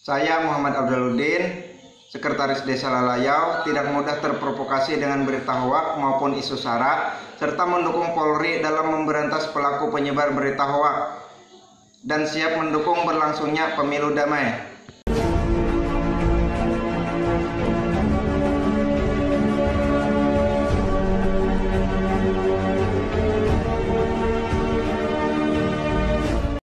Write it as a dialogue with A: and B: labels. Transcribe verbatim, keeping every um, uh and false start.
A: Saya Muhammad Abduludin, Sekretaris Desa Lalayau, tidak mudah terprovokasi dengan berita hoak maupun isu sara, serta mendukung Polri dalam memberantas pelaku penyebar berita hoak, dan siap mendukung berlangsungnya pemilu damai.